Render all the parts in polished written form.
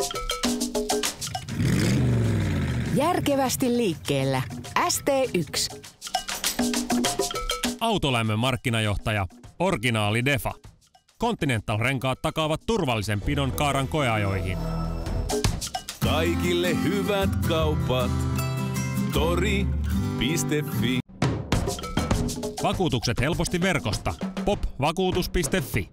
Järkevästi liikkeellä. ST1. Autolämmön markkinajohtaja Originaali Defa. Continental-renkaat takaavat turvallisen pidon Kaaran koeajoihin. Kaikille hyvät kaupat. Tori.fi. Vakuutukset helposti verkosta. popvakuutus.fi.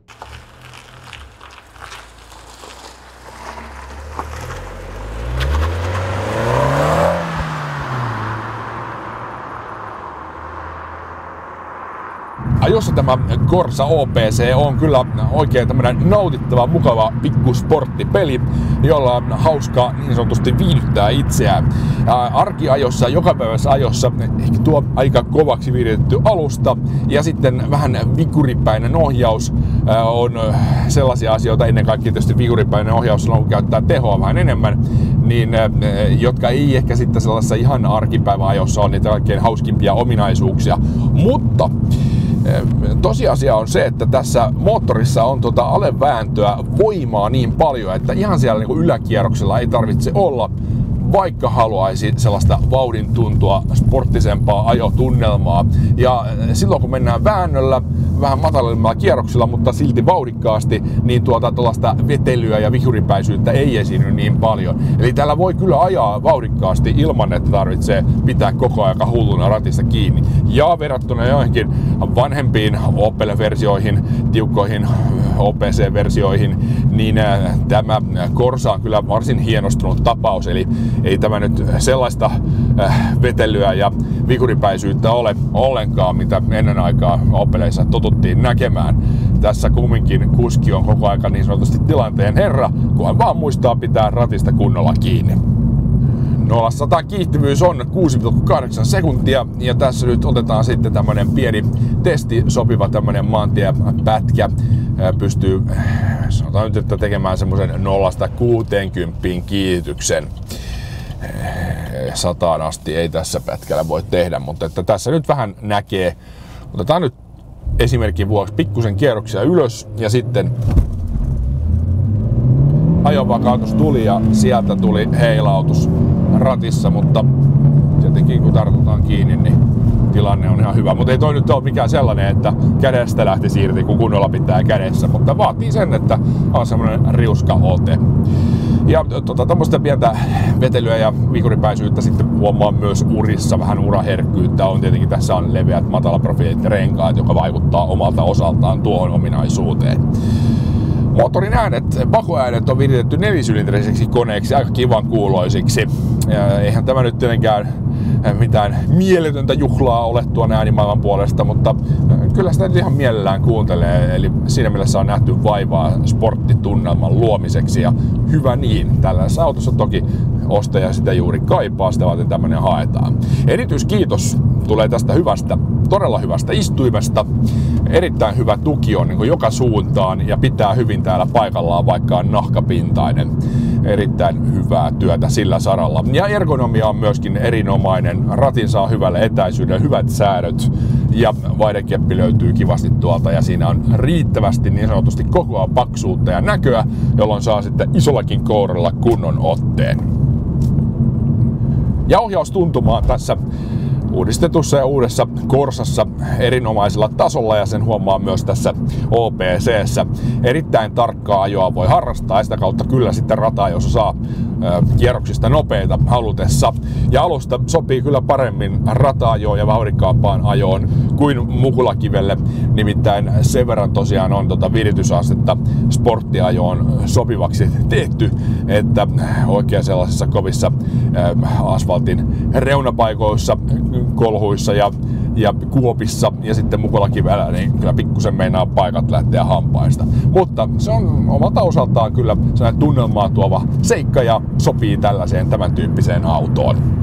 Ajossa tämä Corsa OPC on kyllä oikein tämmönen nautittava, mukava pikkusporttipeli, jolla on hauska niin sanotusti viihdyttää itseään. Arkiajossa, jokapäiväisessä ajossa ehkä tuo aika kovaksi viritetty alusta ja sitten vähän vikuripäinen ohjaus on sellaisia asioita, ennen kaikkea tietysti vikuripäinen ohjaus silloin kun käyttää tehoa vähän enemmän, niin jotka ei ehkä sitten sellaisessa ihan arkipäiväajossa on niitä kaikkein hauskimpia ominaisuuksia, mutta tosiasia on se, että tässä moottorissa on alevääntöä, voimaa niin paljon, että ihan siellä niin kuin yläkierroksella ei tarvitse olla, vaikka haluaisi sellaista vauhdin tuntua, sporttisempaa ajotunnelmaa. Ja silloin kun mennään väännöllä, vähän matalemmalla kierroksilla, mutta silti vauhdikkaasti, niin tuollaista vetelyä ja vihuripäisyyttä ei esiinny niin paljon. Eli täällä voi kyllä ajaa vauhdikkaasti ilman, että tarvitsee pitää koko ajan hulluna ratista kiinni. Ja verrattuna joihinkin vanhempiin Opel-versioihin, tiukkoihin OPC-versioihin, niin tämä Corsa on kyllä varsin hienostunut tapaus. Eli ei tämä nyt sellaista vetelyä ja vikuripäisyyttä ole ollenkaan, mitä ennen aikaa Opeleissa totuttiin näkemään. Tässä kumminkin kuski on koko ajan niin sanotusti tilanteen herra, kunhan vaan muistaa pitää ratista kunnolla kiinni. 0-100 kiihtyvyys on 6,8 sekuntia ja tässä nyt otetaan sitten tämmönen pieni testi sopiva tämmönen maantiepätkä. Pystyy sanotaan nyt, että tekemään semmoisen 0-60 kiihdytyksen. 100 asti ei tässä pätkällä voi tehdä, mutta että tässä nyt vähän näkee. Otetaan nyt esimerkin vuoksi pikkusen kierroksia ylös ja sitten ajonvakautus tuli ja sieltä tuli heilautus ratissa, mutta tietenkin kun tartutaan kiinni, niin tilanne on ihan hyvä. Mutta ei toi nyt ole mikään sellainen, että kädestä lähti siirti, kun kunnolla pitää kädessä, mutta vaatii sen, että on semmoinen riuska ote. Ja tämmöistä pientä vetelyä ja vikuripäisyyttä sitten huomaa myös urissa, vähän uraherkkyyttä on. Tietenkin tässä on leveät matalaprofiilit renkaat, joka vaikuttaa omalta osaltaan tuohon ominaisuuteen. Moottorin äänet, pakoäänet on viritetty nelisylindriseksi koneeksi, aika kivan kuuloisiksi. Ja eihän tämä nyt tietenkään mitään mieletöntä juhlaa ole tuon äänimaailman puolesta, mutta kyllä sitä nyt ihan mielellään kuuntelee. Eli siinä mielessä on nähty vaivaa sporttitunnelman luomiseksi ja hyvä niin. Tällaisessa autossa toki ostaja sitä juuri kaipaa, sitä varten tämmönen haetaan. Erityiskiitos tulee tästä hyvästä, todella hyvästä istuimesta. Erittäin hyvä tuki on niin kuin joka suuntaan ja pitää hyvin täällä paikallaan, vaikka on nahkapintainen. Erittäin hyvää työtä sillä saralla. Ja ergonomia on myöskin erinomainen. Ratin saa hyvälle etäisyydelle, hyvät säädöt ja vaihdekeppi löytyy kivasti tuolta ja siinä on riittävästi niin sanotusti kokoa paksuutta ja näköä, jolloin saa sitten isollakin kouralla kunnon otteen. Ja ohjaustuntumaa tässä uudistetussa ja uudessa Corsassa erinomaisella tasolla ja sen huomaa myös tässä OPC:ssä. Erittäin tarkkaa ajoa voi harrastaa ja sitä kautta kyllä sitten rataa, jos saa kierroksista nopeita halutessa. Ja alusta sopii kyllä paremmin rata-ajoon ja vauhdikkaampaan ajoon kuin mukulakivelle. Nimittäin sen verran tosiaan on viritysastetta sporttiajoon sopivaksi tehty, että oikein sellaisissa kovissa asfaltin reunapaikoissa, kolhuissa ja kuopissa ja sitten mukulakivellä, niin kyllä pikkusen meinaa paikat lähteä hampaista. Mutta se on omalta osaltaan kyllä sellainen tunnelmaa tuova seikka ja sopii tällaiseen tämän tyyppiseen autoon.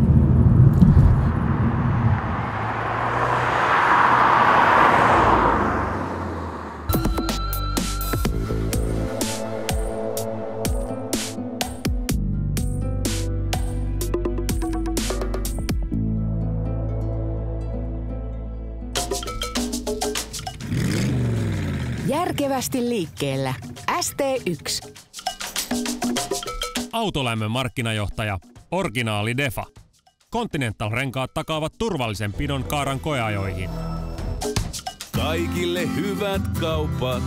Järkevästi liikkeellä. ST1. Autolämmön markkinajohtaja Originaali Defa. Continental-renkaat takaavat turvallisen pidon Kaaran koeajoihin. Kaikille hyvät kaupat.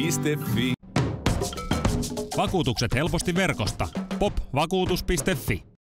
Tori.fi. Vakuutukset helposti verkosta. popvakuutus.fi.